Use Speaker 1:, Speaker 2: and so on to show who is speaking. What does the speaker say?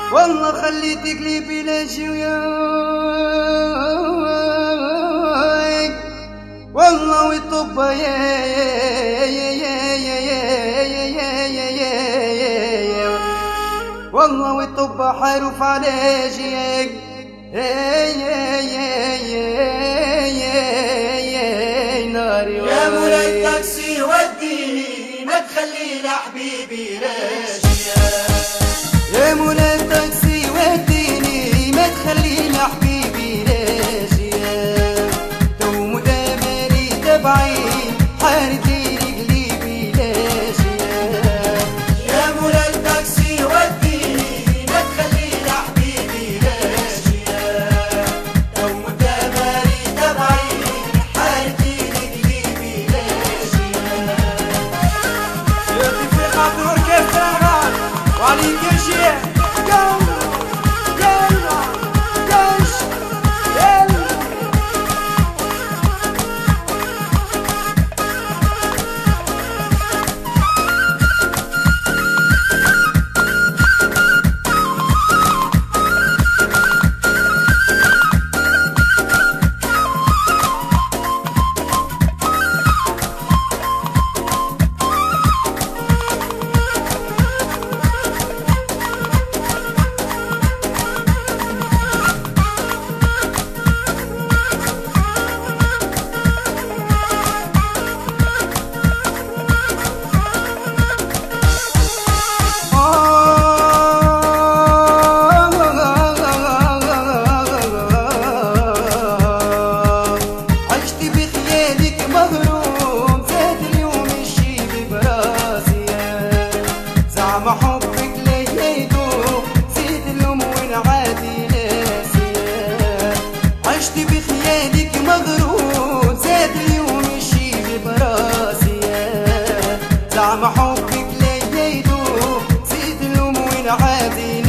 Speaker 1: والله خليتك لي بلا جوياك والله ويطب والله ويطب حروف على جيك ناري
Speaker 2: يا مولاي التاكسي وديني ما تخلي لحبيبي راشيا.
Speaker 1: يا مولاي التاكسي وديني ما تخلي لحبيبي راشيا. تو مدامري تبعي حارت لي قلبي لاشيا.
Speaker 2: يا مولاي التاكسي وديني ما تخلي لحبيبي راشيا. تو مدامري تبعي حارت لي قلبي لاشيا.
Speaker 1: يا في خاطر كيف وعليك يا شيخ يلا يلا يش يلا. زعم حبك ليا يدوم زيد اللوم ونعادي ناسيا. عشت بخيالك مغروم زاد اليوم الشي براسيا. زعم حبك ليا يدوم زيد اللوم ونعادي